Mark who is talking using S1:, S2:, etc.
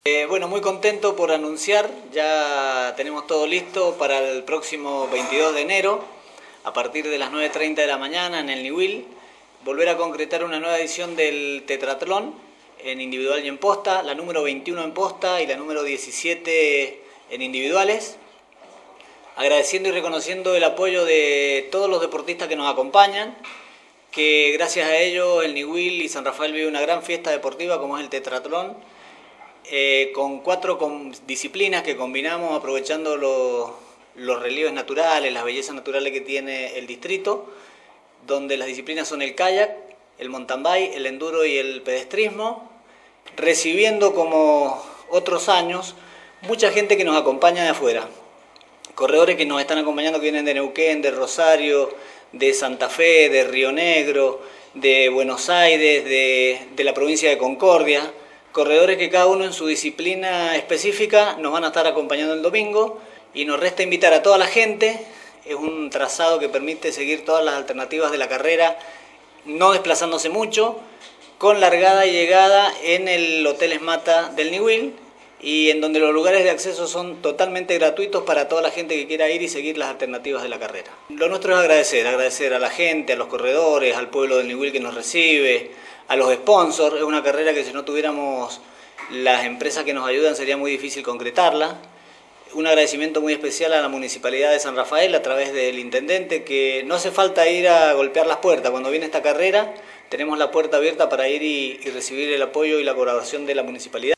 S1: Bueno, muy contento por anunciar, ya tenemos todo listo para el próximo 22 de enero, a partir de las 9:30 de la mañana en el Niwil, volver a concretar una nueva edición del tetratlón en individual y en posta, la número 21 en posta y la número 17 en individuales, agradeciendo y reconociendo el apoyo de todos los deportistas que nos acompañan, que gracias a ellos el Niwil y San Rafael vive una gran fiesta deportiva como es el tetratlón, con 4 disciplinas que combinamos aprovechando los relieves naturales, las bellezas naturales que tiene el distrito, donde las disciplinas son el kayak, el mountain bike, el enduro y el pedestrismo, recibiendo como otros años mucha gente que nos acompaña de afuera, corredores que nos están acompañando que vienen de Neuquén, de Rosario, de Santa Fe, de Río Negro, de Buenos Aires, de la provincia de Concordia, corredores que cada uno en su disciplina específica nos van a estar acompañando el domingo y nos resta invitar a toda la gente. Es un trazado que permite seguir todas las alternativas de la carrera, no desplazándose mucho, con largada y llegada en el Hotel Esmata del Niwil y en donde los lugares de acceso son totalmente gratuitos para toda la gente que quiera ir y seguir las alternativas de la carrera. Lo nuestro es agradecer a la gente, a los corredores, al pueblo del Niwil que nos recibe, a los sponsors. Es una carrera que si no tuviéramos las empresas que nos ayudan sería muy difícil concretarla. Un agradecimiento muy especial a la Municipalidad de San Rafael a través del Intendente, que no hace falta ir a golpear las puertas. Cuando viene esta carrera tenemos la puerta abierta para ir y recibir el apoyo y la colaboración de la Municipalidad.